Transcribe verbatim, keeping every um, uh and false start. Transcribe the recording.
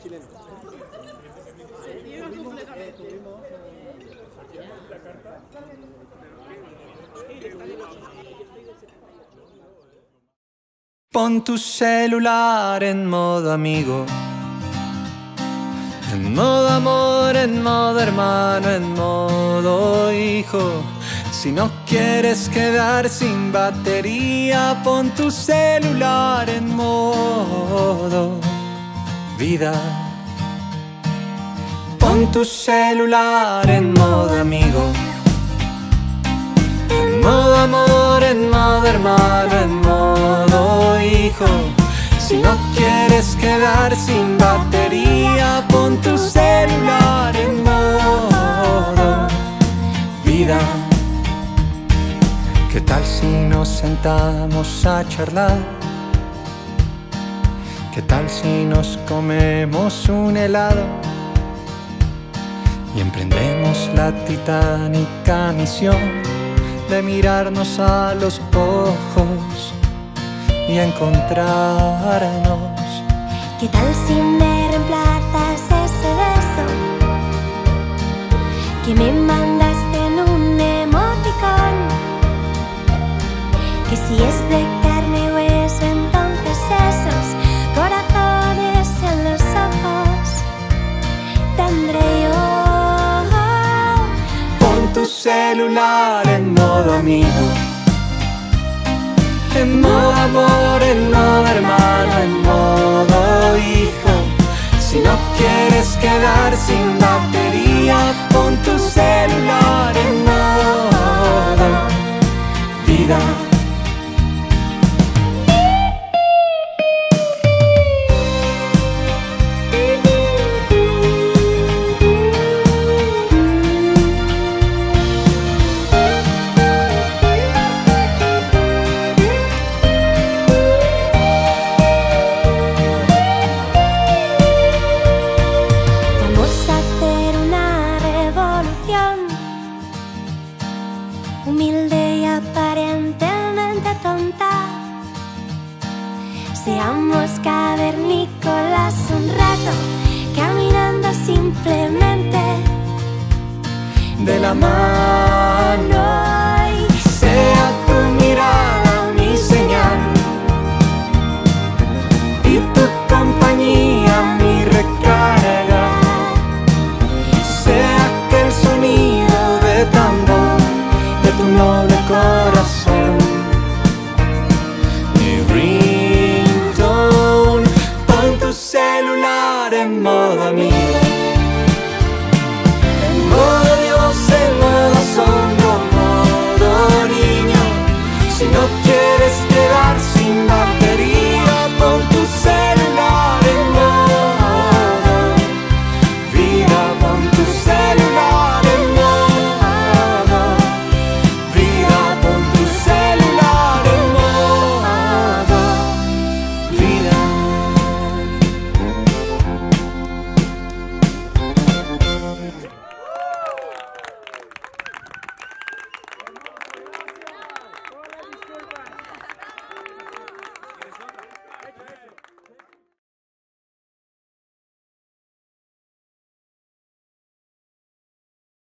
Pon tu celular en modo amigo, en modo amor, en modo hermano, en modo hijo. Si no quieres quedar sin batería, pon tu celular en modo vida. Pon tu celular en modo amigo, en modo amor, en modo hermano, en modo hijo. Si no quieres quedar sin batería, pon tu celular en modo vida. ¿Qué tal si nos sentamos a charlar? ¿Qué tal si nos comemos un helado y emprendemos la titánica misión de mirarnos a los ojos y encontrarnos? ¿Qué tal si me reemplazas ese beso que me mandaste en un emoticón? Que si es de carne y hueso, entonces esos corazones en los ojos tendré yo. Pon tu celular en modo amigo, en modo amor, en modo hermano, en modo hijo. Si no quieres quedar sin batería, pon tu celular en modo vida. Humilde y aparentemente tonta, seamos cavernícolas un rato, caminando simplemente de la mano. Y sea tu mirada mi señal y tu compañía mi recarga. Sea que el sonido de tambor de tu noble corazón mi ringtone. Pon tu celular en modo amigo, en modo Dios, en modo asombro, modo niño. Si no quieres quedar sin batería,